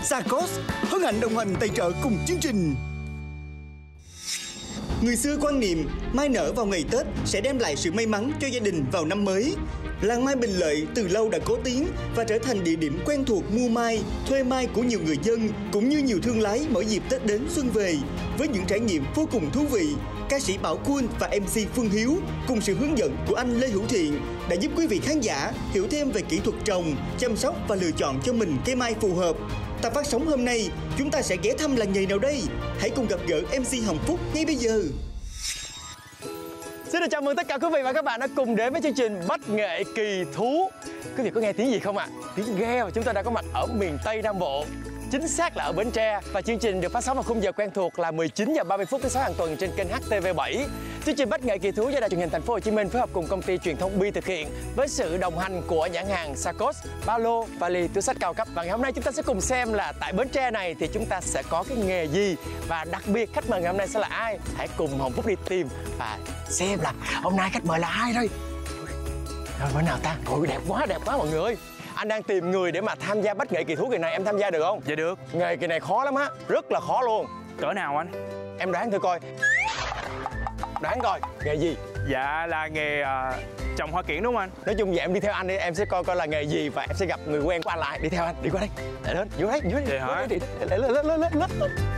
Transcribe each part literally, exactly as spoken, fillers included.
Sarcos hân hạnh đồng hành tài trợ cùng chương trình. Người xưa quan niệm mai nở vào ngày Tết sẽ đem lại sự may mắn cho gia đình vào năm mới. Làng mai Bình Lợi từ lâu đã có tiếng và trở thành địa điểm quen thuộc mua mai, thuê mai của nhiều người dân cũng như nhiều thương lái mỗi dịp Tết đến xuân về. Với những trải nghiệm vô cùng thú vị, ca sĩ Bảo Quân và em xê Phương Hiếu cùng sự hướng dẫn của anh Lê Hữu Thiện đã giúp quý vị khán giả hiểu thêm về kỹ thuật trồng, chăm sóc và lựa chọn cho mình cây mai phù hợp. Tập phát sóng hôm nay, chúng ta sẽ ghé thăm làng nghề nào đây? Hãy cùng gặp gỡ em xê Hồng Phúc ngay bây giờ. Xin được chào mừng tất cả quý vị và các bạn đã cùng đến với chương trình Bách Nghệ Kỳ Thú. Quý vị có nghe tiếng gì không ạ? À? Tiếng ghe. Và chúng ta đã có mặt ở miền Tây Nam Bộ, chính xác là ở Bến Tre. Và chương trình được phát sóng vào khung giờ quen thuộc là mười chín giờ ba mươi phút thứ sáu hàng tuần trên kênh hát tê vê bảy. Chương trình Bách Nghệ Kỳ Thú do Đài Truyền hình Thành phố Hồ Chí Minh phối hợp cùng công ty truyền thông Bi thực hiện với sự đồng hành của nhãn hàng Sarcos, ba lô, vali, túi xách cao cấp. Và ngày hôm nay chúng ta sẽ cùng xem là tại Bến Tre này thì chúng ta sẽ có cái nghề gì và đặc biệt khách mời ngày hôm nay sẽ là ai. Hãy cùng Hồng Phúc đi tìm và xem là hôm nay khách mời là ai đây. Rồi bữa nào ta? Ôi đẹp quá, đẹp quá mọi người ơi. Anh đang tìm người để mà tham gia Bách Nghệ Kỳ Thú kỳ này, em tham gia được không? Dạ được. Nghề kỳ này khó lắm á, rất là khó luôn. Cỡ nào anh? Em đoán thử coi. Đoán coi, nghề gì? Dạ là nghề uh, trồng hoa kiển đúng không anh? Nói chung vậy em đi theo anh đi, em sẽ coi coi là nghề gì và em sẽ gặp người quen của anh lại. Đi theo anh, đi qua đây. Để lên, vô đây, vô đây. Vậy hả? Lên, lên, lên, lên, lên, lên.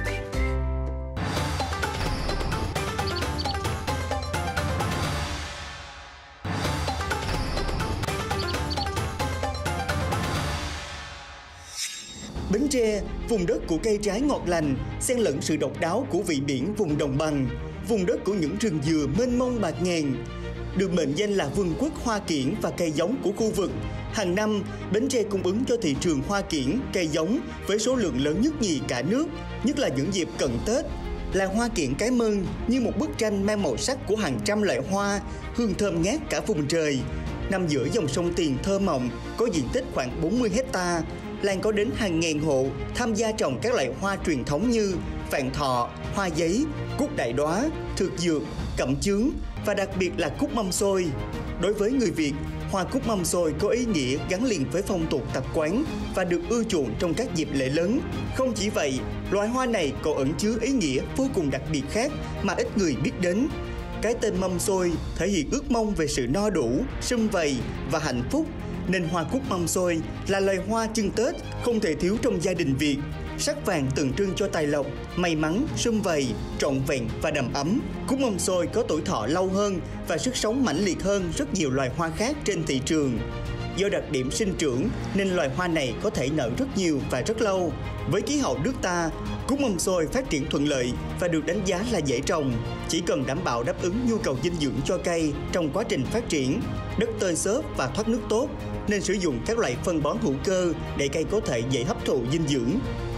Bến Tre, vùng đất của cây trái ngọt lành, xen lẫn sự độc đáo của vị biển vùng đồng bằng, vùng đất của những rừng dừa mênh mông bạt ngàn. Được mệnh danh là vương quốc hoa kiển và cây giống của khu vực, hàng năm Bến Tre cung ứng cho thị trường hoa kiển, cây giống với số lượng lớn nhất nhì cả nước, nhất là những dịp cận Tết. Làng hoa kiển Cái Mơn như một bức tranh mang màu sắc của hàng trăm loại hoa, hương thơm ngát cả vùng trời. Nằm giữa dòng sông Tiền thơ mộng, có diện tích khoảng bốn mươi héc ta. Làng có đến hàng ngàn hộ tham gia trồng các loại hoa truyền thống như vạn thọ, hoa giấy, cúc đại đóa, thực dược, cẩm chướng và đặc biệt là cúc mâm xôi. Đối với người Việt, hoa cúc mâm xôi có ý nghĩa gắn liền với phong tục tập quán và được ưa chuộng trong các dịp lễ lớn. Không chỉ vậy, loài hoa này còn ẩn chứa ý nghĩa vô cùng đặc biệt khác mà ít người biết đến. Cái tên mâm xôi thể hiện ước mong về sự no đủ, sum vầy và hạnh phúc, nên hoa cúc mâm xôi là loài hoa chưng Tết không thể thiếu trong gia đình Việt. Sắc vàng tượng trưng cho tài lộc, may mắn, sum vầy, trọn vẹn và đầm ấm. Cúc mâm xôi có tuổi thọ lâu hơn và sức sống mãnh liệt hơn rất nhiều loài hoa khác trên thị trường. Do đặc điểm sinh trưởng nên loài hoa này có thể nở rất nhiều và rất lâu. Với khí hậu nước ta, cúc mâm xôi phát triển thuận lợi và được đánh giá là dễ trồng. Chỉ cần đảm bảo đáp ứng nhu cầu dinh dưỡng cho cây trong quá trình phát triển, đất tơi xốp và thoát nước tốt, nên sử dụng các loại phân bón hữu cơ để cây có thể dễ hấp thụ dinh dưỡng.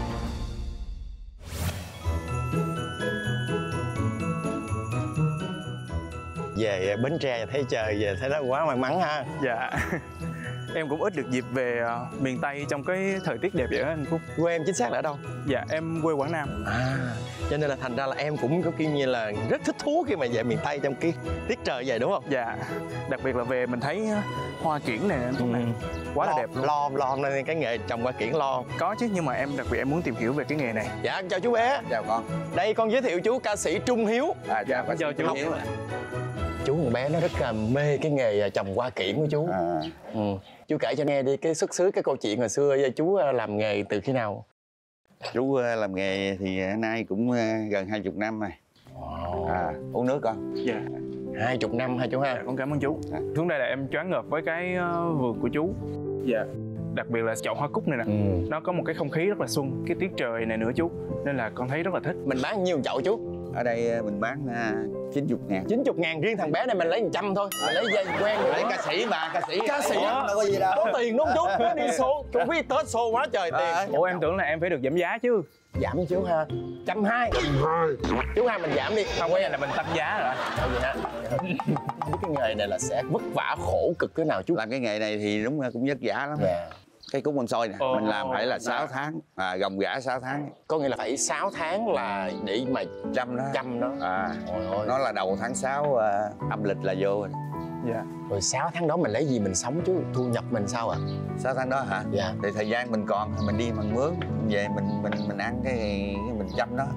Về Bến Tre thấy trời về thấy nó quá may mắn ha. Dạ. Em cũng ít được dịp về uh, miền Tây trong cái thời tiết đẹp vậy đó anh Phúc. Quê em chính xác là ở đâu? Dạ em quê Quảng Nam. À, cho nên là thành ra là em cũng có kiểu như là rất thích thú khi mà về miền Tây trong cái tiết trời vậy đúng không? Dạ. Đặc biệt là về mình thấy hoa kiển này, ừ. này quá lo, là đẹp luôn. Lo lo nên cái nghề trồng hoa kiển lo. Có chứ, nhưng mà em đặc biệt em muốn tìm hiểu về cái nghề này. Dạ chào chú bé. Chào con. Đây con giới thiệu chú ca sĩ Trung Hiếu. À dạ con chào chú. Hiếu. Chú con bé nó rất là mê cái nghề trồng hoa kiển của chú. À. Ừ. Chú kể cho nghe đi cái xuất xứ cái câu chuyện hồi xưa chú làm nghề từ khi nào? Chú làm nghề thì nay cũng gần hai chục năm rồi. Wow. À, uống nước con. Dạ. Hai chục năm hả chú ha? Dạ, con cảm ơn chú. À. Xuống đây là em choáng ngợp với cái uh, vườn của chú. Dạ. Đặc biệt là chậu hoa cúc này nè, ừ. nó có một cái không khí rất là xuân, cái tiết trời này nữa chú, nên là con thấy rất là thích. Mình bán nhiêu chậu chú? Ở đây mình bán uh, chín mươi ngàn. chín mươi ngàn, riêng thằng bé này mình lấy một trăm thôi. Mình lấy dây quen rồi. Lấy ca sĩ mà, ca sĩ. Ca sĩ đâu có gì đâu. có tiền đúng không chú? Nó đi xô, chú biết Tết xô quá trời tiền. À, ủa em tưởng là em phải được giảm giá chứ. Giảm chú ha. Trăm hai. Chú hai mình giảm đi. Không có gì là mình tăng giá rồi. Thôi vậy ha. Biết cái nghề này là sẽ vất vả khổ cực thế nào chú? Làm cái nghề này thì đúng là cũng vất vả lắm. Yeah. Cái cúc mâm xôi nè, Ồ, mình làm phải là sáu dạ. tháng, à, gồng gã sáu tháng. Có nghĩa là phải sáu tháng là để mà Trăm đó. chăm nó. À, Ôi ôi. nó là đầu tháng sáu uh, âm lịch là vô rồi. Dạ. Rồi sáu tháng đó mình lấy gì mình sống chú? Thu nhập mình sao ạ? À? Sáu tháng đó hả? Dạ. Thì thời gian mình còn thì mình đi mình mướn, mình về mình mình mình ăn cái, cái mình chăm nó.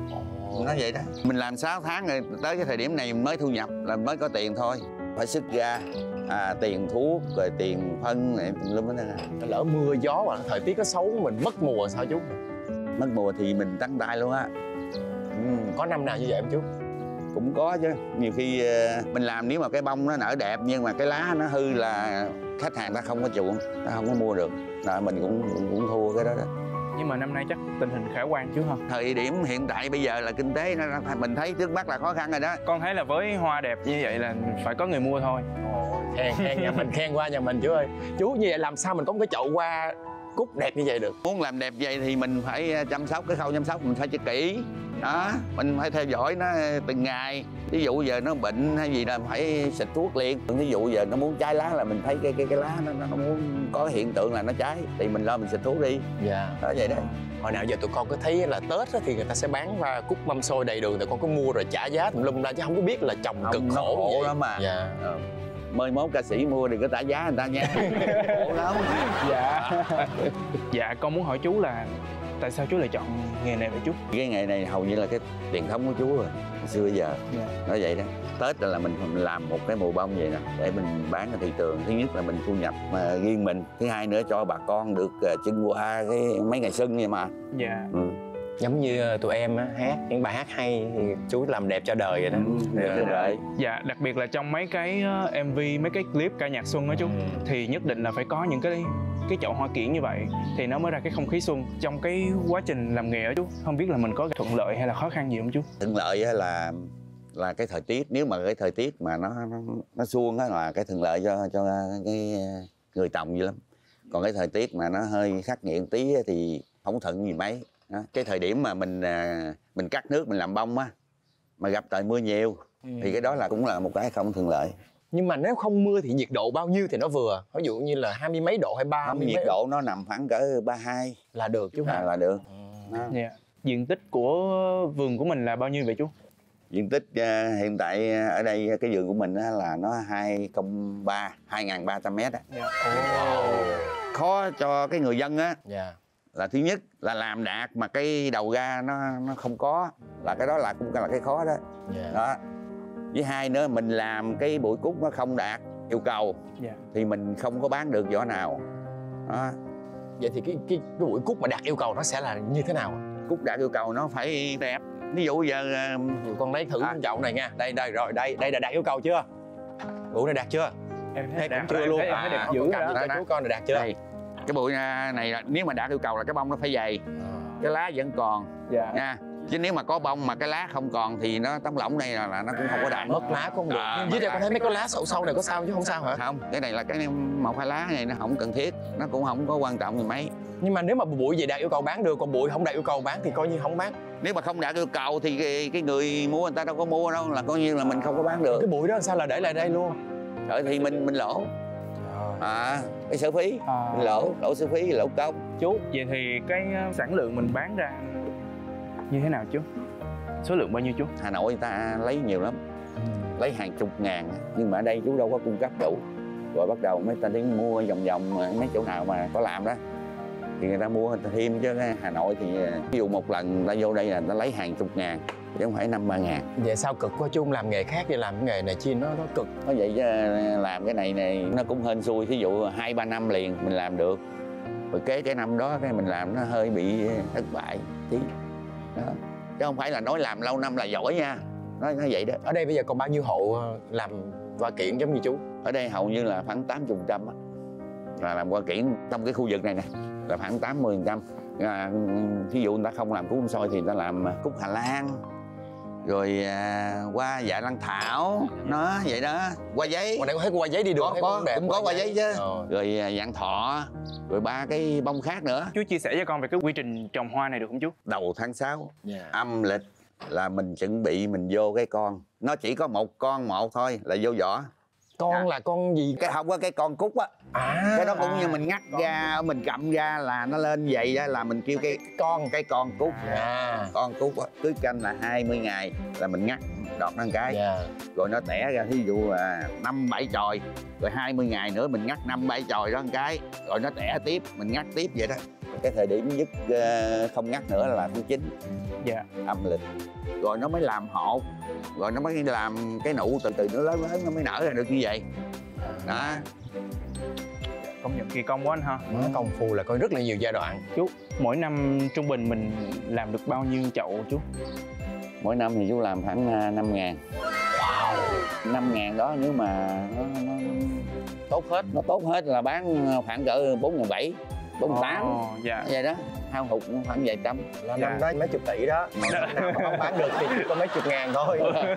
Nó vậy đó. Mình làm sáu tháng rồi tới cái thời điểm này mình mới thu nhập là mới có tiền thôi. Phải sức ra à, tiền thuốc rồi tiền phân này tùm lum hết á. Lỡ mưa gió hoặc thời tiết có xấu mình mất mùa sao chú? Mất mùa thì mình trắng tay luôn á. Ừ. Có năm nào như vậy không chú? Cũng có chứ. Nhiều khi mình làm nếu mà cái bông nó nở đẹp nhưng mà cái lá nó hư là khách hàng ta không có chuộng, ta không có mua được. Rồi mình cũng, cũng cũng thua cái đó đó. Nhưng mà năm nay chắc tình hình khả quan chứ hả? Thời điểm hiện tại bây giờ là kinh tế nó mình thấy trước mắt là khó khăn rồi đó. Con thấy là với hoa đẹp như vậy là phải có người mua thôi. Khen khen nhà mình, khen qua nhà mình chú ơi. Chú như vậy làm sao mình có một cái chậu hoa cúc đẹp như vậy được? Muốn làm đẹp vậy thì mình phải chăm sóc, cái khâu chăm sóc mình phải cho kỹ đó, mình phải theo dõi nó từng ngày. Ví dụ giờ nó bệnh hay gì là phải xịt thuốc liền. Ví dụ giờ nó muốn cháy lá là mình thấy cái cái cái lá nó, nó muốn có hiện tượng là nó cháy thì mình lo mình xịt thuốc đi. Dạ. Đó vậy đó. Hồi nào giờ tụi con có thấy là Tết thì người ta sẽ bán hoa cúc mâm xôi đầy đường, tụi con có mua rồi trả giá tùm lum ra chứ không có biết là trồng Không, cực nó khổ, khổ vậy lắm mà. Dạ. Ờ. Mời mốt ca sĩ mua đừng có trả giá người ta nha. Khổ lắm. Dạ. Dạ con muốn hỏi chú là tại sao chú lại chọn nghề này vậy chú? Cái nghề này hầu như là cái truyền thống của chú rồi, hồi xưa bây giờ. Dạ. Nói vậy đó. Tết là mình làm một cái mùa bông vậy nè để mình bán ra thị trường. Thứ nhất là mình thu nhập mà riêng mình, thứ hai nữa cho bà con được trưng qua cái mấy ngày xuân vậy mà. Dạ. Ừ. Giống như tụi em á, hát những bài hát hay thì chú làm đẹp cho đời vậy đó. Đẹp cho đời. Dạ, đặc biệt là trong mấy cái em vê, mấy cái clip ca nhạc xuân đó chú, Ừ. thì nhất định là phải có những cái cái chậu hoa kiển như vậy thì nó mới ra cái không khí xuân. Trong cái quá trình làm nghề đó chú, không biết là mình có thuận lợi hay là khó khăn gì không chú? Thuận lợi á là là cái thời tiết, nếu mà cái thời tiết mà nó nó, nó suông á là cái thuận lợi cho cho cái người trồng dữ lắm. Còn cái thời tiết mà nó hơi khắc nghiệt tí thì không thuận gì mấy. Đó. Cái thời điểm mà mình mình cắt nước mình làm bông á mà gặp trời mưa nhiều ừ. thì cái đó là cũng là một cái không thuận lợi. Nhưng mà nếu không mưa thì nhiệt độ bao nhiêu thì nó vừa? Ví dụ như là hai mươi mấy độ hay ba Không, mươi nhiệt mấy độ nó nằm khoảng cỡ ba mươi hai là được chú hả? à, là được. Ừ. Dạ. Diện tích của vườn của mình là bao nhiêu vậy chú? Diện tích uh, hiện tại ở đây cái vườn của mình là nó hai không ba, hai nghìn ba trăm mét á. Dạ. Wow. Khó cho cái người dân á. Dạ. Là thứ nhất là làm đạt mà cái đầu ra nó nó không có, là cái đó là cũng là cái khó đó. Yeah. Đó. Với hai nữa mình làm cái bụi cúc nó không đạt yêu cầu Yeah. thì mình không có bán được vỏ nào. Đó. Vậy thì cái cái cái bụi cúc mà đạt yêu cầu nó sẽ là như thế nào? Cúc đạt yêu cầu nó phải đẹp. Ví dụ giờ Ví con lấy thử à. chậu này nha. Đây đây rồi đây đây là đạt yêu cầu chưa? Bụi này đạt chưa? Em Thấy thấy cũng đẹp, chưa em luôn. thấy, em thấy đẹp À, dữ con rồi cầm đó. cho chú con này đạt chưa? đây, cái bụi này là nếu mà đạt yêu cầu là cái bông nó phải dày, cái lá vẫn còn Dạ. nha. Chứ nếu mà có bông mà cái lá không còn thì nó tấm lỏng đây là, là nó cũng không có đạt. Mất lá cũng không được. À, Dưới đây mất con thấy mấy cái lá sậu sâu này có sao chứ không sao hả? Không, cái này là cái một hai lá này nó không cần thiết, nó cũng không có quan trọng gì mấy. Nhưng mà nếu mà bụi gì đạt yêu cầu bán được, còn bụi không đạt yêu cầu bán thì coi như không bán. Nếu mà không đạt yêu cầu thì cái, cái người mua người ta đâu có mua đâu, là coi như là mình không có bán được. Cái bụi đó sao là để lại đây luôn? Rồi thì mình mình lỗ. À, cái sở phí, À. mình lỗ, lỗ sở phí, lỗ công. Chú, vậy thì cái sản lượng mình bán ra như thế nào chú? Số lượng bao nhiêu chú? Hà Nội người ta lấy nhiều lắm, lấy hàng chục ngàn, nhưng mà ở đây chú đâu có cung cấp đủ. Rồi bắt đầu mấy ta đến mua vòng vòng mấy chỗ nào mà có làm đó thì người ta mua người ta thêm, chứ Hà Nội thì ví dụ một lần người ta vô đây là người ta lấy hàng chục ngàn chứ không phải năm ba ngàn. Vậy sao cực quá chú không làm nghề khác, vậy làm cái nghề này chi nó nó cực. Nói vậy chứ làm cái này này nó cũng hên xui, thí dụ hai ba năm liền mình làm được, rồi kế cái năm đó cái mình làm nó hơi bị thất bại tí đó. Chứ không phải là nói làm lâu năm là giỏi nha, nói nói vậy đó. Ở đây bây giờ còn bao nhiêu hộ làm hoa kiển giống như chú? Ở đây hầu như là khoảng tám mươi phần trăm là làm hoa kiển trong cái khu vực này nè, là khoảng tám mươi phần trăm. Ví dụ người ta không làm cúc xôi thì người ta làm cúc Hà Lan, rồi à, hoa dạ lan thảo, nó vậy đó, hoa giấy. Còn đây có thấy hoa giấy đi đường, có, thấy có, cũng đẹp, cũng có hoa giấy chứ. Ờ. Rồi à, dạng thọ, rồi ba cái bông khác nữa. Chú chia sẻ cho con về cái quy trình trồng hoa này được không chú? Đầu tháng sáu Yeah. âm lịch là mình chuẩn bị mình vô cái con, nó chỉ có một con một thôi là vô vỏ. con à. là con gì? Cái không có cái con cúc á. À, Cái đó cũng à, như mình ngắt ra, mình cầm ra là nó lên vậy đó, là mình kêu cái con cái con cúc. à. Con cúc á, cứ canh là hai mươi ngày là mình ngắt đọt nó một cái. Dạ. Rồi nó tẻ ra, thí dụ là năm bảy chồi, rồi hai mươi ngày nữa mình ngắt năm bảy chồi đó một cái, rồi nó tẻ tiếp, mình ngắt tiếp vậy đó. Cái thời điểm dứt không ngắt nữa là thứ chín. Dạ. Âm lịch. Rồi nó mới làm hột, rồi nó mới làm cái nụ, từ từ nó lớn lớn nó mới nở ra được như vậy đó. Công nhận kỳ công quá anh ha. Má công phu là coi rất là nhiều giai đoạn. Chú, mỗi năm trung bình mình làm được bao nhiêu chậu chú? Mỗi năm thì chú làm khoảng năm ngàn. Wow. năm ngàn đó nếu mà nó, nó Tốt hết. nó tốt hết là bán khoảng cỡ bốn ngàn bảy, bốn ngàn tám. Ồ, dạ. Vậy đó, hao hụt khoảng vài trăm. Là Dạ. năm đó mấy chục tỷ đó. Mà năm nào mà không bán được thì chỉ có mấy chục ngàn thôi.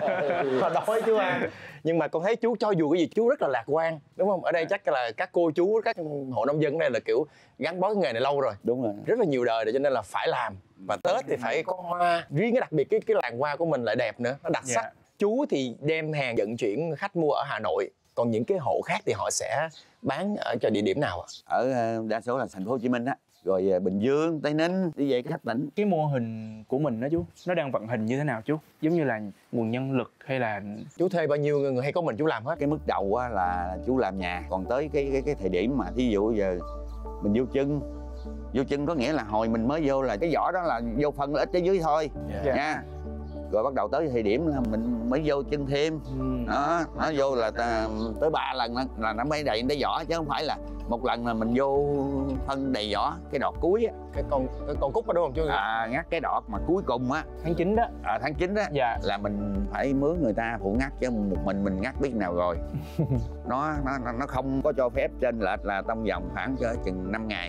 Mà đói chú à. Nhưng mà con thấy chú cho dù cái gì chú rất là lạc quan, đúng không? Ở đây chắc là các cô chú, các hộ nông dân ở đây là kiểu gắn bó cái nghề này lâu rồi, Đúng rồi. rất là nhiều đời rồi, cho nên là phải làm. Và Tết thì phải có hoa. Riêng cái đặc biệt cái cái làng hoa của mình lại đẹp nữa, nó đặc Dạ. sắc. Chú thì đem hàng vận chuyển khách mua ở Hà Nội, còn những cái hộ khác thì họ sẽ bán ở cho địa điểm nào ạ? Ở ờ, đa số là thành phố Hồ Chí Minh á, rồi ờ, Bình Dương, Tây Ninh, đi về các tỉnh. Cái mô hình của mình đó chú, nó đang vận hành như thế nào chú? Giống như là nguồn nhân lực hay là... Chú thuê bao nhiêu người hay có mình chú làm hết? Cái mức đầu á là chú làm nhà, còn tới cái cái cái thời điểm mà thí dụ giờ mình vô chân, vô chân có nghĩa là hồi mình mới vô là cái vỏ đó là vô phân ít ở dưới thôi. Dạ. Nha. Rồi bắt đầu tới thời điểm là mình mới vô chân thêm. Ừ. Đó, nó vô là ta, tới ba lần là, là nó mới đầy tới vỏ, chứ không phải là một lần là mình vô phân đầy vỏ. Cái đọt cuối á, Cái con cái con cúc đó đúng không chú? à, ngắt cái đọt mà cuối cùng á, Tháng chín đó. à, tháng chín á, Dạ. là mình phải mướn người ta phụ ngắt, chứ một mình mình ngắt biết nào rồi. nó, nó nó không có cho phép trên lệch là trong vòng khoảng cỡ chừng năm ngày.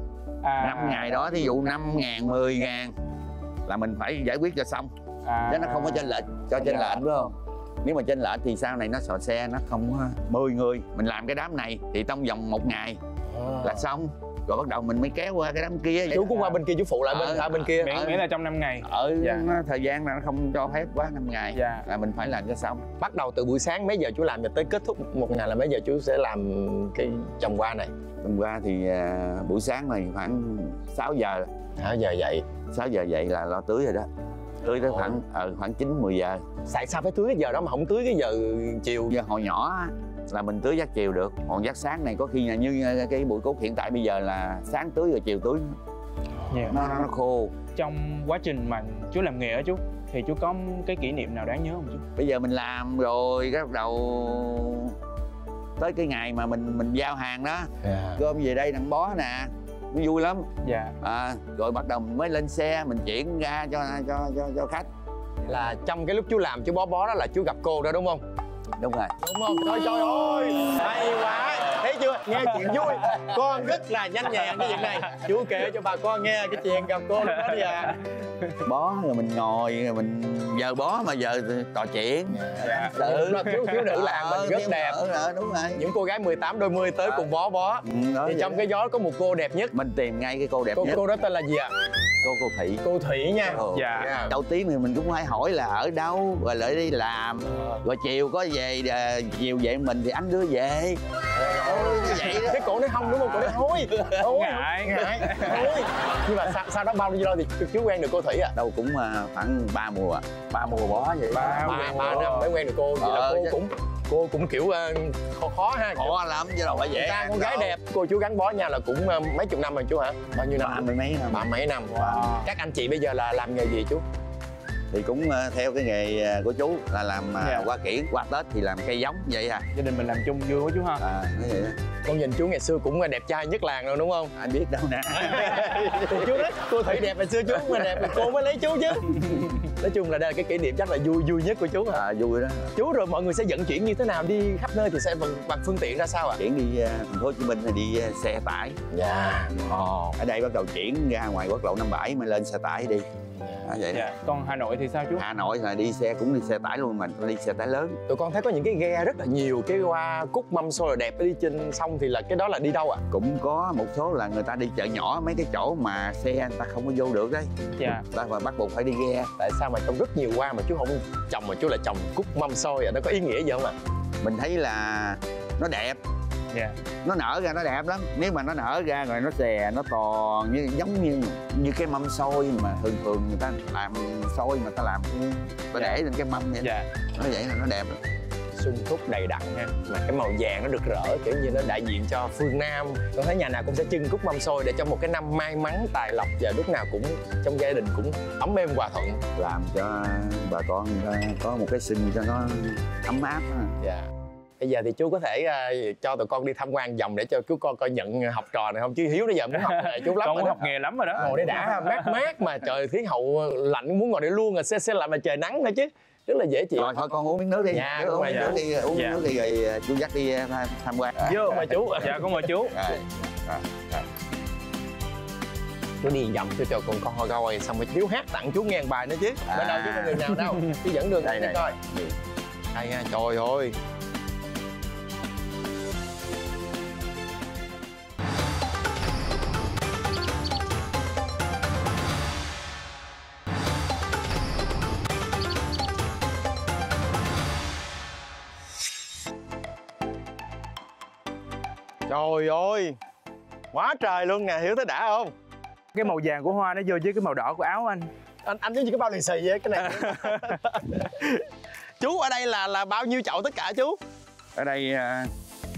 À, năm ngày đó, thí dụ năm ngàn, mười ngàn là mình phải giải quyết cho xong. à, Chứ nó không có trên lệch, cho trên dạ. lệch đúng không? Nếu mà trên lệch thì sau này nó sò xe, nó không có mười người mình làm cái đám này thì trong vòng một ngày là xong. Rồi bắt đầu mình mới kéo qua cái đám kia. Chú cũng qua bên kia chú phụ lại bên Ờ, ở bên kia. Miễn, miễn là trong năm ngày. Ở Dạ. nó, thời gian là nó không cho phép quá năm ngày. Dạ. Là mình phải làm cho xong. Bắt đầu từ buổi sáng mấy giờ chú làm và tới kết thúc một ngày là mấy giờ chú sẽ làm cái trồng hoa này? Hôm qua thì à, buổi sáng này khoảng sáu giờ. À, giờ dậy. sáu giờ dậy là lo tưới rồi đó. Tưới tới khoảng ờ, khoảng chín mười giờ. Tại sao phải tưới cái giờ đó mà không tưới cái giờ chiều? Giờ hồi nhỏ á, là mình tưới giấc chiều được, còn giấc sáng này có khi là như cái bụi cúc hiện tại bây giờ là sáng tưới rồi chiều tưới, Dạ. nó, nó khô. Trong quá trình mà chú làm nghề đó chú, thì chú có cái kỷ niệm nào đáng nhớ không chú? Bây giờ mình làm rồi cái bắt đầu tới cái ngày mà mình mình giao hàng đó, Yeah. gom về đây đặng bó nè, nó vui lắm. Dạ. À, rồi bắt đầu mình mới lên xe mình chuyển ra cho cho cho, cho khách. Là trong cái lúc chú làm chú bó bó đó là chú gặp cô đó đúng không? Đúng rồi. Đúng không? Trời trời ơi, hay quá. Thấy chưa? Nghe chuyện vui. Con rất là nhanh nhẹn cái việc này. Chú kể cho bà con nghe cái chuyện gặp cô lúc đó đi à. Bó rồi mình ngồi rồi mình giờ bó mà giờ trò chuyện. Dạ. Nữ. Thiếu thiếu nữ làng mình rất thiếu đẹp. nữ nữa, đúng rồi. Những cô gái mười tám đôi mươi tới cùng bó bó. Ừ, đó Thì vậy trong đó. cái gió có một cô đẹp nhất. Mình tìm ngay cái cô đẹp Cô nhất. cô đó tên là gì ạ? Cô cô Thị. Cô Thủy nha. Ồ. Dạ. Yeah. Đầu tiên thì mình cũng phải hỏi là ở đâu, rồi lại đi làm, rồi chiều có về, à, chiều về mình thì anh đưa về. Ôi, vậy đó. Cái cổ nói không đúng không? Cổ nói thôi. Thôi. Ngại. Ngại. Thôi. Nhưng mà sau, sau đó bao nhiêu lâu thì chú quen được cô Thủy à? Đâu cũng à, khoảng ba mùa, ba mùa bó vậy. Ba Ba, ba năm mới quen được cô. Vậy là Ờ, cô chứ- cũng cô cũng kiểu uh, khó khó ha. Khó lắm chứ đâu phải Người dễ. ta con gái đẹp. Cô chú gắn bó nhau là cũng uh, mấy chục năm rồi chú hả? Bao nhiêu năm? Ba mươi mấy năm. Ba mấy năm. Wow. Các anh chị bây giờ là làm nghề gì chú? Thì cũng à, theo cái nghề à, của chú là làm à, Dạ. hoa kiển, qua Tết thì làm cây giống vậy à. Gia đình mình làm chung vui quá chú ha. À, nói vậy đó. Con nhìn chú ngày xưa cũng đẹp trai nhất làng rồi đúng không? Ai biết đâu nè. Thì chú nói cô Thủy đẹp ngày xưa chú mà đẹp thì cô mới lấy chú chứ. Nói chung là đây là cái kỷ niệm chắc là vui vui nhất của chú hả? À, vui đó. Chú rồi mọi người sẽ vận chuyển như thế nào đi khắp nơi thì sẽ bằng, bằng phương tiện ra sao ạ? Chuyển đi à, thành phố Hồ Chí Minh thì đi à, xe tải. Dạ. Ồ. Ở đây bắt đầu chuyển ra ngoài quốc lộ năm bảy mới lên xe tải đi. À, vậy đó. Dạ. Còn Hà Nội thì sao chú? Hà Nội là đi xe cũng đi xe tải luôn, mình đi xe tải lớn. Tụi con thấy có những cái ghe rất là nhiều cái hoa cúc mâm xôi là đẹp đi trên sông thì là cái đó là đi đâu ạ? Cũng có một số là người ta đi chợ nhỏ, mấy cái chỗ mà xe người ta không có vô được đấy, Dạ. ta mà bắt buộc phải đi ghe. Tại sao mà trồng rất nhiều hoa mà chú không trồng mà chú lại trồng cúc mâm xôi à? Nó có ý nghĩa gì không ạ? mình thấy là nó đẹp. Dạ. Nó nở ra nó đẹp lắm. Nếu mà nó nở ra rồi nó xè, nó toàn như giống như như cái mâm xôi mà thường thường người ta làm xôi mà ta làm ta để lên cái mâm vậy. Dạ. Nó vậy là nó đẹp lắm. Sung túc đầy đặn ha, mà cái màu vàng nó rực rỡ kiểu như nó đại diện cho phương Nam. Con thấy nhà nào cũng sẽ trưng cúc mâm xôi để cho một cái năm may mắn tài lộc và lúc nào cũng trong gia đình cũng ấm êm hòa thuận, làm cho bà con có một cái sinh cho nó ấm áp. dạ. Bây giờ thì chú có thể uh, cho tụi con đi tham quan vòng để cho chú con coi nhận học trò này không, chứ Hiếu bây giờ muốn học nghề chú lắm. Con rồi muốn đó. học nghề lắm rồi đó. Ngồi đây đã mát mát mà trời khí hậu lạnh muốn ngồi đây luôn, rồi xe xe lại mà trời nắng nữa chứ, rất là dễ chịu. Rồi thôi con uống miếng nước đi. Dạ, uống dạ. miếng nước đi, uống Dạ. miếng nước đi rồi chú dắt đi tham quan. Vô mà chú. Dạ con mời chú. Rồi. Rồi. Rồi. Chú đi vòng cho cho con con coi coi xong rồi Hiếu hát tặng chú ngàn bài nữa chứ. À. Bên đâu chú có người nào đâu, chú dẫn đường Đây đi này. coi. Đây nha, trời ơi. Trời ơi, quá trời luôn nè, Hiếu thấy đã không? Cái màu vàng của hoa nó vô với cái màu đỏ của áo anh. Anh anh giống như cái bao lì xì vậy cái này. Chú ở đây là là bao nhiêu chậu tất cả chú? Ở đây uh,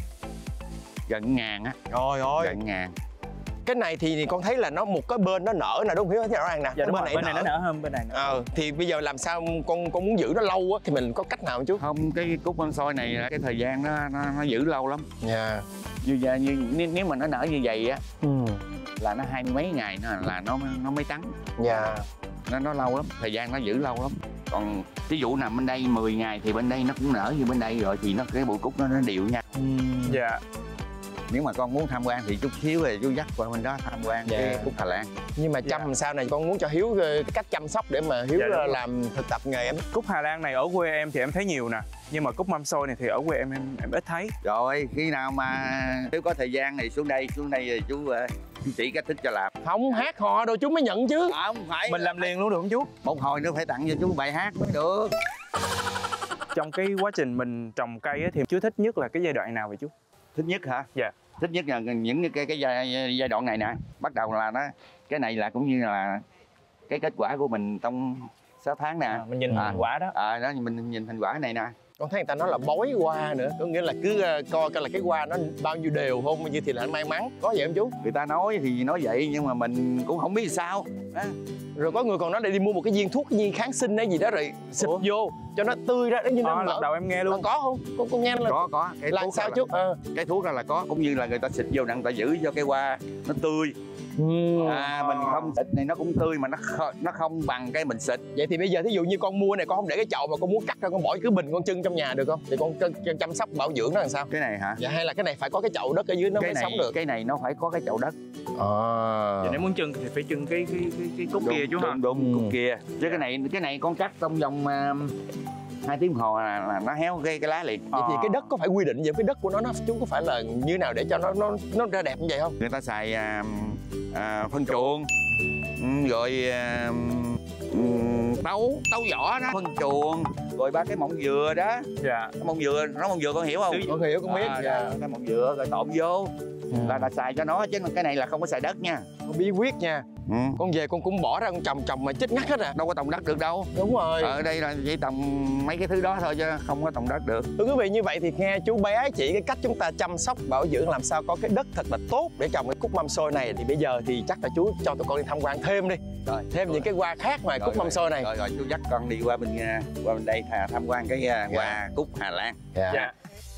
gần ngàn á. Trời ơi. Gần ngàn. Cái này thì con thấy là nó một cái bên nó nở nè, đúng không Hiếu? Thấy rõ ràng nè. Dạ, Cái bên, này bên này nó nở hơn, bên này nở. Ờ, thì bây giờ làm sao con con muốn giữ nó lâu á thì mình có cách nào không chú? Không, cái cúc mâm xôi này cái thời gian nó nó, nó giữ lâu lắm. Dạ. Như, như nếu, nếu mà nó nở như vậy á Ừ. là nó hai mươi mấy ngày nó là nó nó mới tắn. Dạ. Nó nó lâu lắm, thời gian nó giữ lâu lắm. Còn ví dụ nằm bên đây mười ngày thì bên đây nó cũng nở như bên đây rồi thì nó cái bụi cúc nó nó đều nha. Ừ. Dạ. Nếu mà con muốn tham quan thì chút xíu thì chú dắt qua bên đó tham quan Dạ. cái cúc Hà Lan. Nhưng mà chăm Dạ. làm sao này con muốn cho Hiếu cái cách chăm sóc để mà Hiếu Dạ, đúng rồi. làm thực tập nghề em. Cúc Hà Lan này ở quê em thì em thấy nhiều nè, nhưng mà cúc mâm xôi này thì ở quê em em, em ít thấy. Rồi khi nào mà nếu có thời gian thì xuống đây xuống đây thì chú uh, chú chỉ cách thức cho làm. Không hát hò đâu chú mới nhận chứ. Không phải Mình làm liền luôn được không chú? một hồi nữa phải tặng cho chú bài hát mới được. Trong cái quá trình mình trồng cây á, thì chú thích nhất là cái giai đoạn nào vậy chú? Thích nhất hả? Dạ. Thích nhất là những cái cái giai, giai đoạn này nè. Bắt đầu là nó cái này là cũng như là cái kết quả của mình trong sáu tháng nè. À, mình nhìn À. thành quả đó. À, đó mình nhìn thành quả này nè. Con thấy người ta nói là bói hoa nữa, có nghĩa là cứ uh, coi coi là cái hoa nó bao nhiêu đều không, bao nhiêu thì là may mắn, có vậy không chú? Người ta nói thì nói vậy nhưng mà mình cũng không biết sao. À. Rồi có người còn nói để đi mua một cái viên thuốc, cái viên kháng sinh hay gì đó rồi xịt Ủa? vô cho nó tươi ra, như nó À, nở. lần đầu em nghe luôn. Là có không? Con con nghe là Có có cái là thuốc sao đó chú? là, Ờ. cái thuốc đó là có, cũng như là người ta xịt vô để người ta giữ cho cái hoa nó tươi. Ừ. À, mình không xịt này nó cũng tươi mà nó không, nó không bằng cái mình xịt. Vậy thì bây giờ thí dụ như con mua này con không để cái chậu mà con muốn cắt ra con bỏ cái bình con trưng trong nhà được không? Thì con ch- chăm sóc bảo dưỡng nó làm sao? Cái này hả? Dạ hay là cái này phải có cái chậu đất ở dưới nó Cái mới này sống được? cái này nó phải có cái chậu đất. À. Vậy nếu muốn trưng thì phải trưng cái cái cái, cái cúc Đúng, kia chú ha. đúng, đúng, Ừ. cúc kia. Chứ cái này cái này con cắt trong vòng uh, hai tiếng đồng hồ là, là nó héo cái cái lá liền. Vậy thì cái đất có phải quy định về cái đất của nó nó chú có phải là như nào để cho nó nó nó ra đẹp như vậy không? Người ta xài à, à, phân chuồng, ừ, rồi à, ừ, tấu tấu vỏ đó, phân chuồng, rồi ba cái mọng dừa đó. Dạ. Cái mọng dừa, nó mọng dừa con hiểu không? Con hiểu con biết. À, Dạ. đó, cái mọng dừa rồi trộn vô là là xài cho nó, chứ cái này là không có xài đất nha. Con bí quyết nha. Ừ. Con về con cũng bỏ ra con trồng trồng mà chết ngắt hết à. Đâu có trồng đất được đâu. Đúng rồi. Ở đây là chỉ trồng mấy cái thứ đó thôi chứ không có trồng đất được. Thưa quý vị, như vậy thì nghe chú bé chỉ cái cách chúng ta chăm sóc bảo dưỡng làm sao có cái đất thật là tốt để trồng cái cúc mâm xôi này, thì bây giờ thì chắc là chú cho tụi con đi tham quan thêm đi. Rồi, Thêm rồi. những cái hoa khác ngoài Rồi, cúc mâm rồi, xôi này. Rồi rồi chú dắt con đi qua bên à, qua bên đây thà tham quan cái à, hoa cúc Hà Lan. Dạ. Dạ.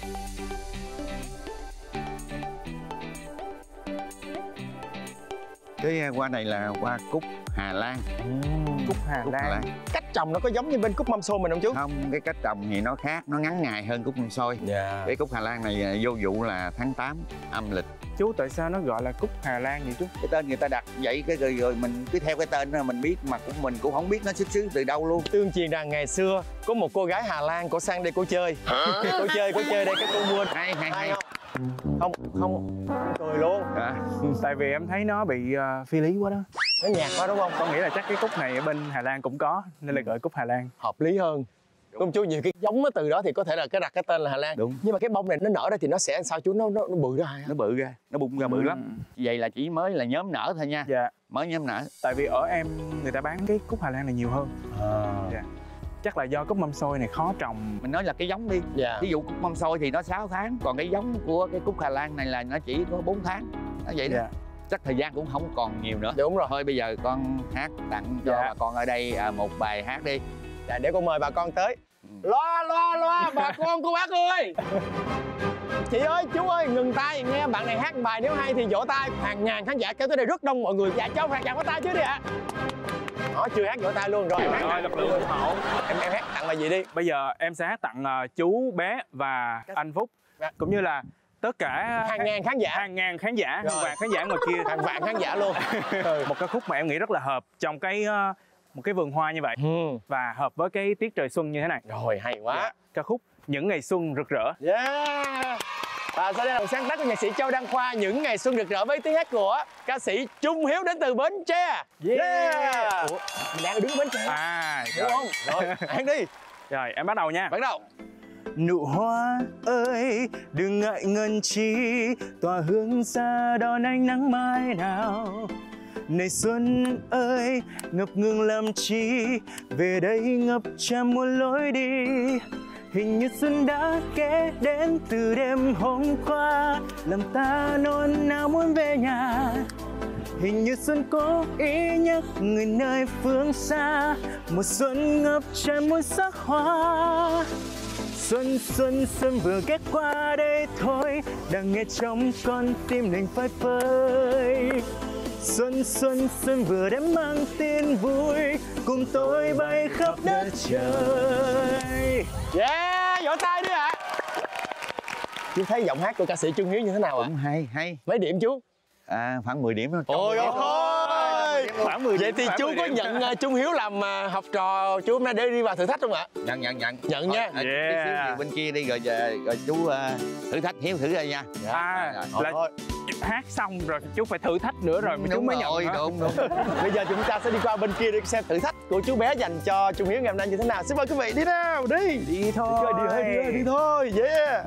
Cái à, hoa này là hoa cúc Hà Lan. Cúc Hà Cúc Hà Lan. Lan. Cách trồng nó có giống như bên cúc mâm xôi mình không chú? Không, cái cách trồng thì nó khác, nó ngắn ngày hơn cúc mâm xôi. Dạ. Cái cúc Hà Lan này à, vô vụ là tháng tám âm lịch. Chú tại sao nó gọi là cúc Hà Lan vậy chú? Cái tên người ta đặt vậy cái rồi, rồi mình cứ theo cái tên đó mình biết, mà cũng mình cũng không biết nó xuất xứ từ đâu luôn. Tương truyền rằng ngày xưa có một cô gái Hà Lan, cổ sang đây cô chơi. Cô chơi, cô chơi đây cái cô mua. Hay hay hay. Không? Không, không. Cười luôn. À, Tại vì em thấy nó bị uh, phi lý quá đó. Nó nhạt quá đúng không? Con nghĩ là chắc cái cúc này ở bên Hà Lan cũng có nên là gọi cúc Hà Lan. Hợp lý hơn. Công chú nhiều cái giống từ đó thì có thể là cái đặt cái tên là Hà Lan. Đúng. Nhưng mà cái bông này nó nở ra thì nó sẽ sao chú, nó nó, nó bự ra hả? Nó bự ra, nó bung ra bự Ừ. lắm. Vậy là chỉ mới là nhóm nở thôi nha. Dạ. Mới nhóm nở. Tại vì ở em người ta bán cái cúc Hà Lan này nhiều hơn. Dạ. Chắc là do cúc mâm xôi này khó trồng. Mình nói là cái giống đi. Dạ. Ví dụ cúc mâm xôi thì nó sáu tháng, còn cái giống của cái cúc Hà Lan này là nó chỉ có bốn tháng. Nó vậy đó. Dạ. Chắc thời gian cũng không còn nhiều nữa. Đúng rồi. Thôi bây giờ con hát tặng cho Dạ. bà con ở đây à, một bài hát đi. Dạ, để con mời bà con tới. Loa loa loa bà con cô bác ơi. Chị ơi, chú ơi, ngừng tay, nghe bạn này hát bài nếu hay thì vỗ tay. Hàng ngàn khán giả kéo tới đây rất đông mọi người. Dạ cho hàng ngàn có tay chứ đi ạ. Đó, chưa hát vỗ tay luôn rồi. Hát Rồi, lực lượng ủng hộ. em em hát tặng bài gì đi? Bây giờ em sẽ hát tặng uh, chú bé và anh Phúc, Dạ. cũng như là tất cả Hàng ngàn khán giả. hàng ngàn khán giả, hàng Rồi. vạn khán giả ngoài kia. Hàng vạn khán giả luôn. Ừ. Một ca khúc mà em nghĩ rất là hợp trong cái uh, một cái vườn hoa như vậy, Ừ. và hợp với cái tiết trời xuân như thế này. Rồi, hay quá. Dạ. Ca khúc Những Ngày Xuân Rực Rỡ. Yeah. Và sau đây là một sáng tác của nhạc sĩ Châu Đăng Khoa, Những Ngày Xuân Rực Rỡ, với tiếng hát của ca sĩ Trung Hiếu đến từ Bến Tre. Yeah. Ủa, mình đang ở đứng ở Bến Tre. À, Đúng rồi. không? Rồi, hát đi. Rồi, em bắt đầu nha. Bắt đầu. Nụ hoa ơi, đừng ngại ngần chi, tỏa hương xa đón ánh nắng mai nào. Này xuân ơi, ngập ngừng làm chi, về đây ngập tràn muôn lối đi. Hình như xuân đã ghé đến từ đêm hôm qua, làm ta nôn nao muốn về nhà. Hình như xuân cố ý nhắc người nơi phương xa, mùa xuân ngập tràn muôn sắc hoa. Xuân xuân xuân vừa ghé qua đây thôi, đang nghe trong con tim mình phơi phới. Xuân xuân xuân vừa đến mang tin vui, cùng tôi bay khắp đất trời. Yeah, vỗ tay đi ạ. Chú thấy giọng hát của ca sĩ Trung Hiếu như thế nào ạ? Cũng hay, hay. Mấy điểm chú? À, khoảng mười điểm thôi. Ôi ôi, Khoảng mười vậy điểm, thì khoảng chú mười có điểm. nhận uh, Trung Hiếu làm uh, học trò chú hôm nay để đi vào thử thách không ạ? Nhận, nhận, nhận. Nhận nha. Thôi, Yeah. tí xíu thì bên kia đi rồi về- rồi chú uh, thử thách Hiếu thử ra nha. À, Rồi. là Thôi. hát xong rồi chú phải thử thách nữa rồi mà chú Đúng mới rồi, nhận hả? đúng, đúng. Bây giờ chúng ta sẽ đi qua bên kia để xem thử thách của chú bé dành cho Trung Hiếu ngày hôm nay như thế nào. Xin mời quý vị đi nào, đi. Đi thôi. Đi thôi, đi thôi, đi thôi. Yeah.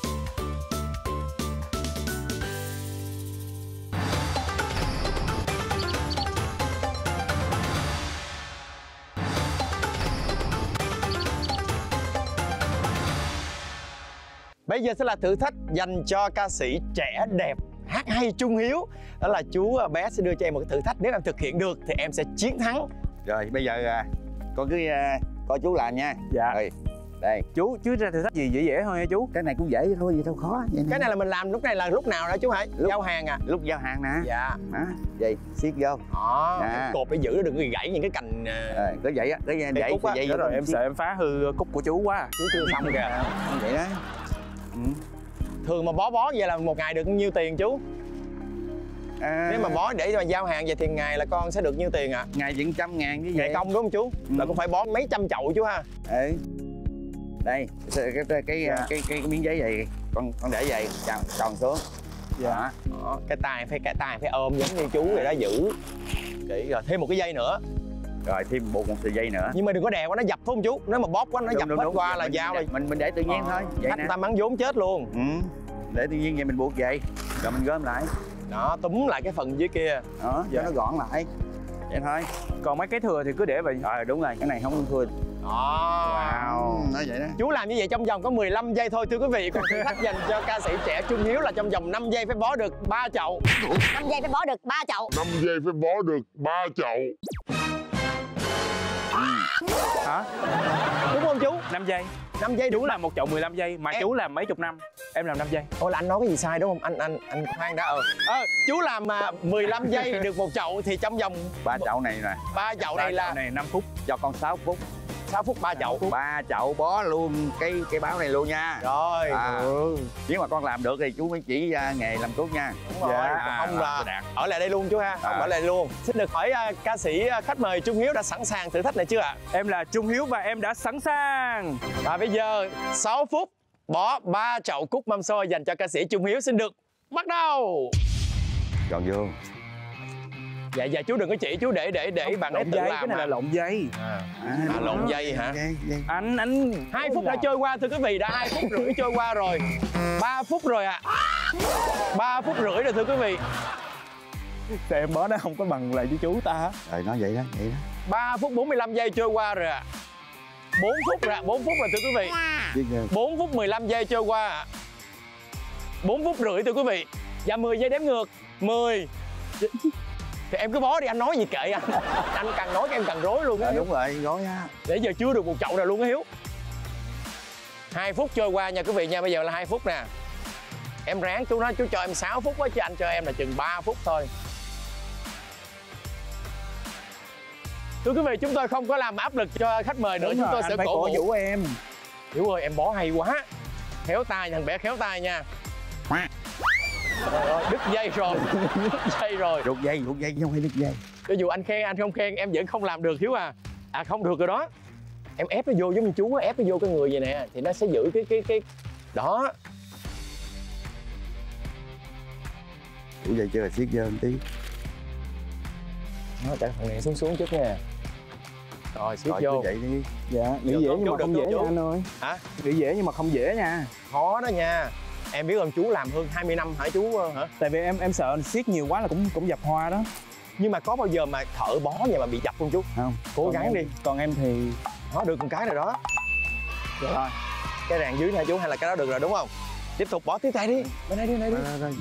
Bây giờ sẽ là thử thách dành cho ca sĩ trẻ đẹp hát hay Trung Hiếu. Đó là chú bé sẽ đưa cho em một cái thử thách. Nếu em thực hiện được thì em sẽ chiến thắng. Rồi bây giờ à, con cứ à, coi chú làm nha. Dạ. Rồi, đây. Chú chú ra thử thách gì dễ dễ thôi nha chú. Cái này cũng dễ thôi, gì đâu khó. Vậy Cái này là mình làm lúc này là lúc nào đó chú hả? Lúc- Giao hàng à? lúc giao hàng nè. Dạ. Đó, vậy siết vô. Đó, Dạ. cột để giữ đừng có gãy những cái cành uh, Rồi, cứ vậy á, cứ vậy vậy cúc á. vậy Đó rồi em sợ em phá hư cúc của chú quá. chú chưa xong kìa. vậy đó. Ừ. Thường mà bó bó vậy là một ngày được nhiêu tiền chú? À, Nếu mà bó để mà giao hàng vậy thì ngày là con sẽ được nhiêu tiền ạ? À? ngày chừng trăm ngàn chứ Ngày vậy. công đúng không chú? Ừ. Là cũng phải bó mấy trăm chậu chú ha. Ừ. Đây, cái cái cái, cái, Dạ. cái, cái, cái miếng giấy vậy, con con để vậy, tròn tròn xuống. Dạ. Đó, cái tay phải cái tay phải ôm giống như chú vậy đó, giữ kỹ rồi thêm một cái dây nữa. Rồi thêm buộc một sợi dây nữa. Nhưng mà đừng có đè quá nó dập phải không chú? Nếu mà bóp quá nó Đúng, dập đúng, hết đúng. qua là Mình- dao rồi. Mình mình để tự nhiên thôi. Vậy Khách nè. người ta mắng vốn chết luôn. Ừ. Để tự nhiên vậy mình buộc vậy, rồi mình gom lại. Đó, túm lại cái phần dưới kia. Đó, cho Dạ. nó gọn lại. Vậy thôi. Còn mấy cái thừa thì cứ để vậy. Rồi đúng rồi, cái này không thua. Đó. Wow. Nói vậy đó. Chú làm như vậy trong vòng có mười lăm giây thôi thưa quý vị. Còn thử thách dành cho ca sĩ trẻ Trung Hiếu là trong vòng năm giây phải bó được ba chậu. năm giây phải bó được ba chậu. năm giây phải bó được ba chậu. Hả? Đúng không chú? năm giây. năm giây Chú đúng là. làm một chậu mười lăm giây mà Em- chú làm mấy chục năm. Em làm năm giây. Ôi là anh nói cái gì sai đúng không? Anh anh anh khoan đã. Ờ, ờ chú làm mà mười lăm giây được một chậu thì trong vòng Ba chậu này nè, ba chậu Ba này là chậu này năm phút. cho con sáu phút. sáu phút ba chậu. Ba chậu bó luôn cái cái báo này luôn nha. Rồi. À. Ừ. Nếu mà con làm được thì chú mới chỉ uh, nghề làm thuốc nha. Đúng rồi. Dạ. Còn không À, là đạt. ở lại đây luôn chú ha. Không À. ở lại luôn. Xin được hỏi uh, ca sĩ uh, khách mời Trung Hiếu đã sẵn sàng thử thách này chưa ạ? Em là Trung Hiếu và em đã sẵn sàng. Và bây giờ sáu phút bó ba chậu cúc mâm xôi dành cho ca sĩ Trung Hiếu xin được bắt đầu. Chọn vô. Dạ dạ chú đừng có chỉ, chú để để để bạn ấy lộn tự dây, làm. cái này là lộn dây. À, À, à lộn dây hả? Dây, dây. Anh anh Hai phút đã trôi qua thưa quý vị, đã hai phút rưỡi trôi qua rồi. Ba phút rồi ạ. À. Ba phút rưỡi rồi thưa quý vị. Tại em bó nó không có bằng lại với chú ta. Rồi nói vậy đó, vậy đó. Ba phút bốn mươi lăm giây trôi qua rồi ạ. À. Bốn phút rồi, bốn phút rồi thưa quý vị. Bốn phút mười lăm giây trôi qua ạ. À. Bốn phút rưỡi thưa quý vị. Và mười giây đếm ngược. Mười. Thì em cứ bó đi, anh nói gì kệ anh. Anh càng nói em càng rối luôn á. À, đúng rồi, gói á. Để giờ chưa được một chậu nào luôn á Hiếu. Hai phút trôi qua nha quý vị nha, bây giờ là hai phút nè. Em ráng, chú nói chú cho em sáu phút á, chứ anh cho em là chừng ba phút thôi. Thưa quý vị, chúng tôi không có làm áp lực cho khách mời nữa. Đúng chúng rồi, tôi anh sẽ phải cổ cổ vũ vũ em. Hiếu ơi, em bó hay quá. Khéo tay, thằng bé khéo tay nha. Trời ơi, đứt dây rồi. Đứt dây rồi. Rụt dây, rụt dây, không phải đứt dây. Cho dù anh khen, anh không khen, em vẫn không làm được Hiếu à. À không được rồi đó. Em ép nó vô giống như chú á, ép nó vô cái người vậy nè. Thì nó sẽ giữ cái cái cái đó. Rụt dây chưa, siết dơ một tí. Nó tại phần này xuống xuống chút nha. Rồi siết Rồi vô. cứ vậy đi. Dạ, nghĩ Được, dễ được, nhưng mà được, không được, dễ được. nha anh ơi. Hả? Nghĩ dễ nhưng mà không dễ nha. Khó đó nha. Em biết không, chú làm hơn hai mươi năm hả chú hả? Tại vì em em sợ siết nhiều quá là cũng cũng dập hoa đó. Nhưng mà có bao giờ mà thợ bó vậy mà bị dập không chú? Không. Cố Còn gắng em, đi. Còn em thì Đó, được một cái rồi đó. Rồi. Cái ràng dưới này chú, hay là cái đó được rồi đúng không? Tiếp tục bó tiếp tay đi. Bên đây đi, bên đây đi. Đó, đó, đó.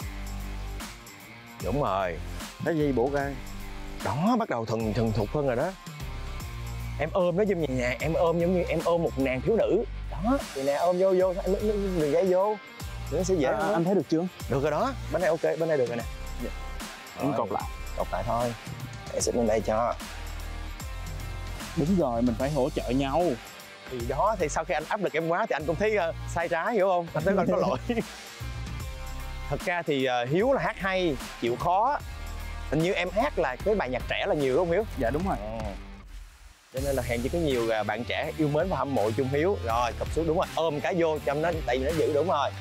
Đúng rồi. Cái gì buộc ra. Đó, bắt đầu thuần thuần thục hơn rồi đó. Em ôm nó giống như nhà, em ôm giống như em ôm một nàng thiếu nữ. Đó, thì nè ôm vô vô, em đừng gây vô. Nó sẽ dễ à, hơn. anh thấy được chưa? Được rồi đó, bên này ok, bên này được rồi nè. Em cột lại. Cột lại thôi. Để xích bên đây cho. Đúng rồi, mình phải hỗ trợ nhau. Thì đó, thì sau khi anh áp lực em quá thì anh cũng thấy uh, sai trái, hiểu không? Anh thấy anh có lỗi. Thật ra thì uh, Hiếu là hát hay, chịu khó. Hình như em hát là cái bài nhạc trẻ là nhiều đúng không Hiếu? Dạ đúng rồi. Ừ. Cho nên là hèn chỉ có nhiều uh, bạn trẻ yêu mến và hâm mộ Trung Hiếu. Rồi, cặp xuống đúng rồi, ôm cái vô cho nó, tại vì nó giữ đúng rồi.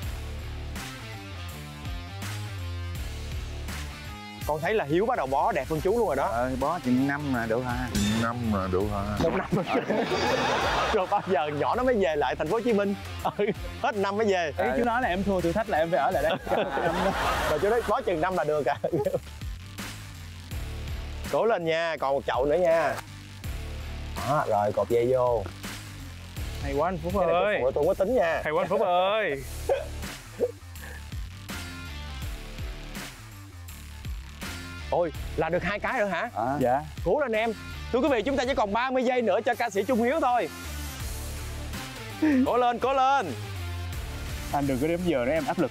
Con thấy là Hiếu bắt đầu bó đẹp hơn chú luôn rồi đó. Ờ, bó chừng năm là được hả? Năm là được hả? Một năm rồi bao giờ nhỏ nó mới về lại thành phố Hồ Chí Minh. Ừ, hết năm mới về. Ý chú nói là em thua thử thách là em phải ở lại đây. Rồi chú nói bó chừng năm là được à. Cố lên nha, còn một chậu nữa nha. Đó, rồi cột dây vô. Hay quá anh Phúc Cái này ơi. tôi không có tính nha. Hay quá anh Phúc ơi. Ôi, là được hai cái rồi hả? À. Dạ. Cố lên em. Thưa quý vị, chúng ta chỉ còn ba mươi giây nữa cho ca sĩ Trung Hiếu thôi. Cố lên, cố lên. Anh đừng có đếm giờ nữa em áp lực.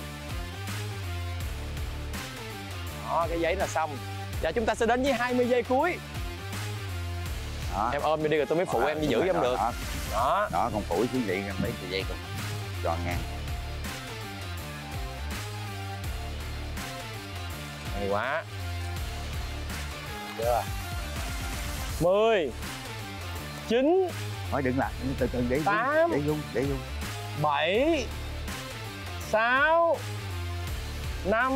Đó, cái giấy là xong. Và chúng ta sẽ đến với hai mươi giây cuối. Đó. Em ôm đi rồi tôi mới phụ Đó, em giữ đó, em được. Đó, Đó. đó còn phủi xuống vậy mấy cái dây còn tròn ngang. Hay quá. Chưa? mười chín Thôi đừng làm, từ từ để Tám. để rung, để rung. bảy sáu năm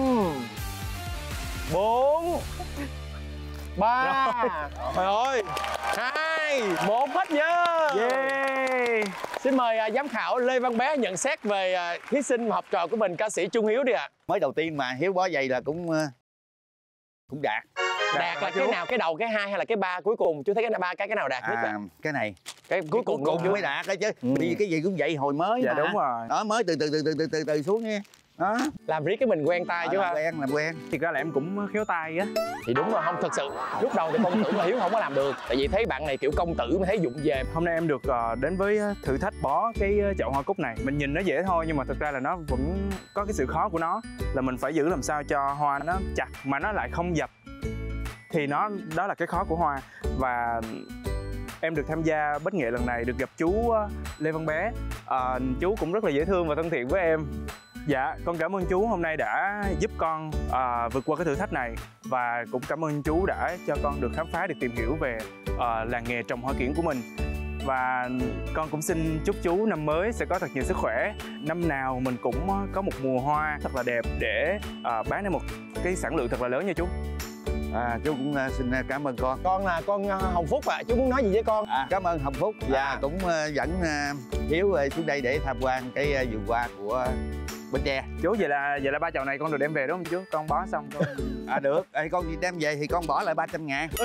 bốn ba Trời ơi, hai một hết giờ. Yeah. Xin mời à, giám khảo Lê Văn Bé nhận xét về à, thí sinh học trò của mình, ca sĩ Trung Hiếu đi ạ. À. Mới đầu tiên mà Hiếu bó dây là cũng uh, cũng đạt. Đạt là cái nào, cái đầu, cái hai hay là cái ba cuối cùng? Chú thấy cái ba cái cái nào đạt nhất À, ạ? cái này. Cái cuối cùng Cuối cùng chú mới đạt đấy chứ. Ừ. Vì cái gì cũng vậy hồi mới Dạ mà. đúng rồi. Đó mới từ từ từ từ từ từ, từ xuống nha. Đó. làm riết cái mình quen tay chứ làm ha. quen làm quen. Thiệt ra là em cũng khéo tay á. Thì đúng rồi, không thật sự lúc đầu thì công tử mà Hiếu không có làm được, tại vì thấy bạn này kiểu công tử mà thấy dụng về. Hôm nay em được uh, đến với thử thách bó cái chậu hoa cúc này. Mình nhìn nó dễ thôi nhưng mà thực ra là nó vẫn có cái sự khó của nó, là mình phải giữ làm sao cho hoa nó chặt mà nó lại không dập. Thì nó đó là cái khó của hoa. Và em được tham gia bách nghệ lần này, được gặp chú uh, Lê Văn Bé. uh, Chú cũng rất là dễ thương và thân thiện với em. Dạ, con cảm ơn chú hôm nay đã giúp con uh, vượt qua cái thử thách này. Và cũng cảm ơn chú đã cho con được khám phá, được tìm hiểu về uh, làng nghề trồng hoa kiển của mình. Và con cũng xin chúc chú năm mới sẽ có thật nhiều sức khỏe. Năm nào mình cũng có một mùa hoa thật là đẹp để uh, bán đến một cái sản lượng thật là lớn nha chú. À, chú cũng uh, xin cảm ơn con. Con là con uh, Hồng Phúc ạ. À. Chú muốn nói gì với con? À, cảm ơn Hồng Phúc. Dạ. À, cũng uh, dẫn uh, Hiếu uh, xuống đây để tham quan cái uh, vườn hoa của uh, Bến Tre. Chú vậy là vậy là ba chậu này con được đem về đúng không chú? Con bó xong con. À được. Ê, con đem về thì con bỏ lại ba trăm ngàn.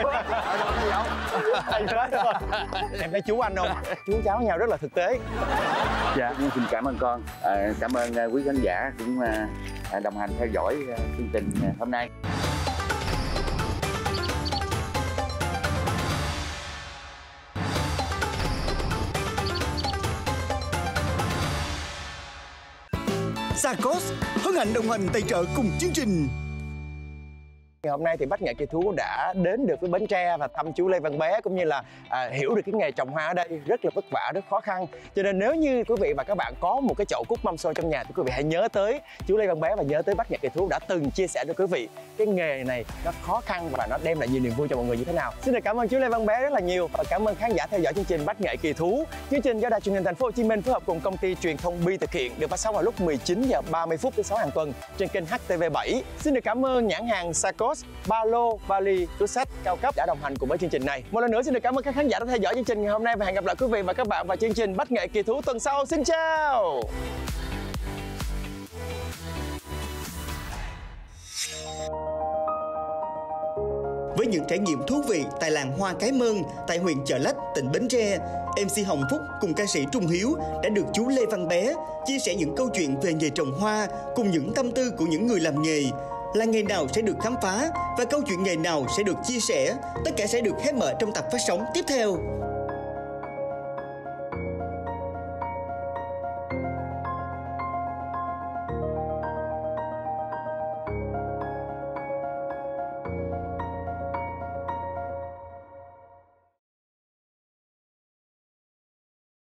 Em thấy chú anh không? Chú cháu nhau rất là thực tế. Dạ. Cũng xin cảm ơn con. À, cảm ơn uh, quý khán giả cũng uh, đồng hành theo dõi uh, chương trình uh, hôm nay. Saicos hân hạnh đồng hành tài trợ cùng chương trình. Ngày hôm nay thì Bách Nghệ Kỳ Thú đã đến được với Bến Tre và thăm chú Lê Văn Bé, cũng như là à, hiểu được cái nghề trồng hoa ở đây rất là vất vả, rất khó khăn. Cho nên nếu như quý vị và các bạn có một cái chậu cúc mâm xôi trong nhà thì quý vị hãy nhớ tới chú Lê Văn Bé và nhớ tới Bách Nghệ Kỳ Thú đã từng chia sẻ với quý vị cái nghề này nó khó khăn và nó đem lại nhiều niềm vui cho mọi người như thế nào. Xin được cảm ơn chú Lê Văn Bé rất là nhiều và cảm ơn khán giả theo dõi chương trình Bách Nghệ Kỳ Thú. Chương trình do Đài Truyền hình Thành phố Hồ Chí Minh phối hợp cùng công ty truyền thông Bi thực hiện, được phát sóng vào lúc mười chín giờ ba mươi phút thứ sáu hàng tuần trên kênh H T V bảy. Xin được cảm ơn nhãn hàng Saicos, ba lô, vali, túi xách cao cấp đã đồng hành cùng với chương trình này. Một lần nữa xin được cảm ơn các khán giả đã theo dõi chương trình ngày hôm nay và hẹn gặp lại quý vị và các bạn vào chương trình Bách Nghệ Kỳ Thú tuần sau. Xin chào. Với những trải nghiệm thú vị tại làng hoa Cái Mơn tại huyện Chợ Lách, tỉnh Bến Tre, em xê Hồng Phúc cùng ca sĩ Trung Hiếu đã được chú Lê Văn Bé chia sẻ những câu chuyện về nghề trồng hoa cùng những tâm tư của những người làm nghề. Là nghề nào sẽ được khám phá và câu chuyện nghề nào sẽ được chia sẻ, tất cả sẽ được khép mở trong tập phát sóng tiếp theo.